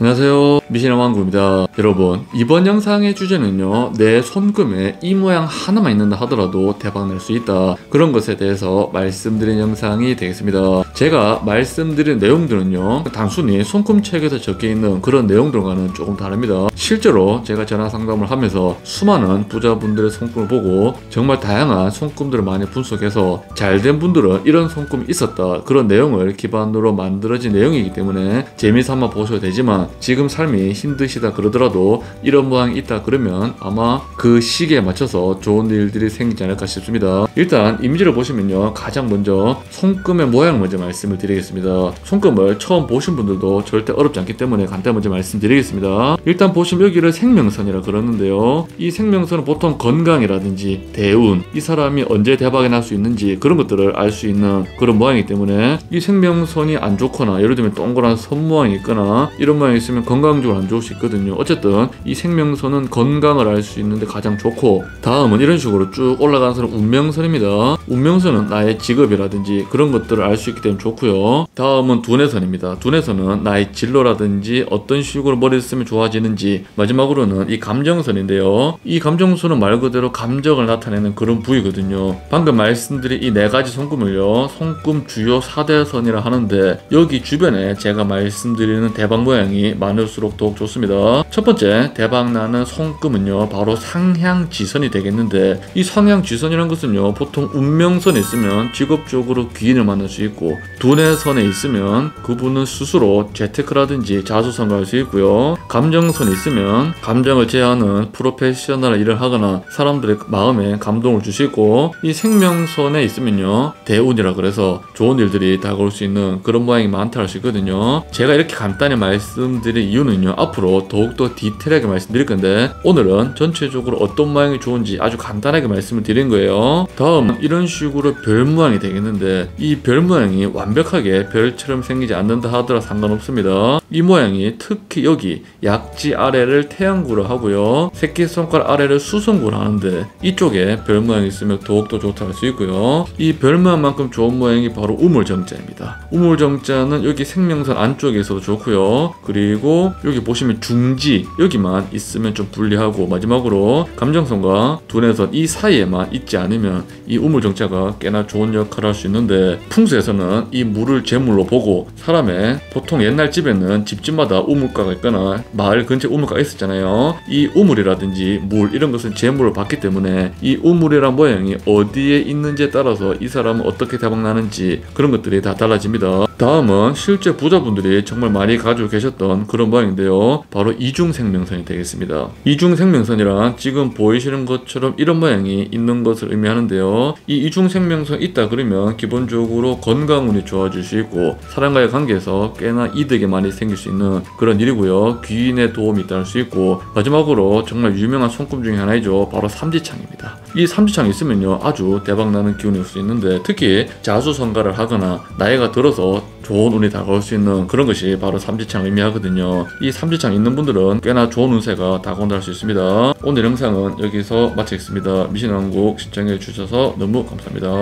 안녕하세요, 미신의 왕구입니다. 여러분, 이번 영상의 주제는요, 내 손금에 이 모양 하나만 있는다 하더라도 대박 날 수 있다, 그런 것에 대해서 말씀드린 영상이 되겠습니다. 제가 말씀드린 내용들은요, 단순히 손금책에서 적혀있는 그런 내용들과는 조금 다릅니다. 실제로 제가 전화 상담을 하면서 수많은 부자분들의 손금을 보고 정말 다양한 손금들을 많이 분석해서 잘된 분들은 이런 손금이 있었다, 그런 내용을 기반으로 만들어진 내용이기 때문에 재미삼아 보셔도 되지만, 지금 삶이 힘드시다 그러더라도 이런 모양이 있다 그러면 아마 그 시기에 맞춰서 좋은 일들이 생기지 않을까 싶습니다. 일단 이미지를 보시면요, 가장 먼저 손금의 모양을 먼저 말씀을 드리겠습니다. 손금을 처음 보신 분들도 절대 어렵지 않기 때문에 간단히 먼저 말씀드리겠습니다. 일단 보시면 여기를 생명선이라 그러는데요, 이 생명선은 보통 건강이라든지 대운, 이 사람이 언제 대박이 날 수 있는지 그런 것들을 알 수 있는 그런 모양이기 때문에, 이 생명선이 안 좋거나 예를 들면 동그란 선 모양이 있거나 이런 모양이 있으면 건강적으로 안 좋을 수 있거든요. 어쨌든 이 생명선은 건강을 알 수 있는데 가장 좋고, 다음은 이런 식으로 쭉 올라가는 선은 운명선입니다. 운명선은 나의 직업이라든지 그런 것들을 알 수 있기 때문에 좋고요. 다음은 두뇌선입니다. 두뇌선은 나의 진로라든지 어떤 식으로 머리를 쓰면 좋아지는지, 마지막으로는 이 감정선인데요, 이 감정선은 말 그대로 감정을 나타내는 그런 부위거든요. 방금 말씀드린 이 네 가지 손금을요, 손금 주요 4대선이라 하는데, 여기 주변에 제가 말씀드리는 대박 모양이 많을수록 더욱 좋습니다. 첫 번째 대박나는 손금은요, 바로 상향지선이 되겠는데, 이 상향지선이라는 것은요, 보통 운명선에 있으면 직업적으로 귀인을 만날 수 있고, 두뇌선에 있으면 그분은 스스로 재테크라든지 자수성가할 수 있고요, 감정선에 있으면 감정을 제어하는 프로페셔널 일을 하거나 사람들의 마음에 감동을 줄 수 있고, 이 생명선에 있으면요, 대운이라 그래서 좋은 일들이 다가올 수 있는 그런 모양이 많다 할 수 있거든요. 제가 이렇게 간단히 말씀드린 이유는요, 앞으로 더욱더 디테일하게 말씀드릴 건데, 오늘은 전체적으로 어떤 모양이 좋은지 아주 간단하게 말씀을 드린 거예요. 다음 이런 식으로 별 모양이 되겠는데, 이 별 모양이 완벽하게 별처럼 생기지 않는다 하더라도 상관없습니다. 이 모양이 특히 여기 약지 아래를 태양구로 하고요, 새끼손가락 아래를 수성구로 하는데, 이쪽에 별 모양이 있으면 더욱더 좋다 할 수 있고요. 이 별 모양만큼 좋은 모양이 바로 우물정자입니다. 우물정자는 여기 생명선 안쪽에서도 좋고요, 그리고 여기 보시면 중지, 여기만 있으면 좀 불리하고, 마지막으로 감정선과 두뇌선 이 사이에만 있지 않으면 이 우물정자가 꽤나 좋은 역할을 할 수 있는데, 풍수에서는 이 물을 제물로 보고, 사람의 보통 옛날 집에는 집집마다 우물가가 있거나 마을 근처에 우물가가 있었잖아요. 이 우물이라든지 물, 이런 것은 제물을 받기 때문에 이 우물이란 모양이 어디에 있는지에 따라서 이 사람은 어떻게 대박나는지 그런 것들이 다 달라집니다. 다음은 실제 부자분들이 정말 많이 가지고 계셨던 그런 모양인데요, 바로 이중생명선이 되겠습니다. 이중생명선이란 지금 보이시는 것처럼 이런 모양이 있는 것을 의미하는데요, 이 이중생명선이 있다 그러면 기본적으로 건강운이 좋아질 수 있고, 사람과의 관계에서 꽤나 이득이 많이 생길 수 있는 그런 일이고요, 귀인의 도움이 있다 할 수 있고, 마지막으로 정말 유명한 손금 중에 하나이죠, 바로 삼지창입니다. 이 삼지창이 있으면요, 아주 대박나는 기운이 올 수 있는데, 특히 자수성가를 하거나 나이가 들어서 좋은 운이 다가올 수 있는 그런 것이 바로 삼지창을 의미하거든요. 이 삼지창 있는 분들은 꽤나 좋은 운세가 다가온다 할 수 있습니다. 오늘 영상은 여기서 마치겠습니다. 미신왕국 시청해 주셔서 너무 감사합니다.